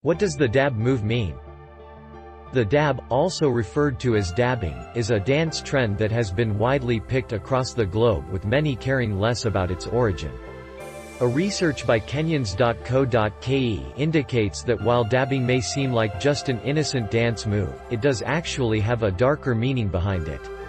What does the dab move mean? The dab, also referred to as dabbing, is a dance trend that has been widely picked across the globe, with many caring less about its origin. A research by Kenyans Co indicates that while dabbing may seem like just an innocent dance move, it does actually have a darker meaning behind it.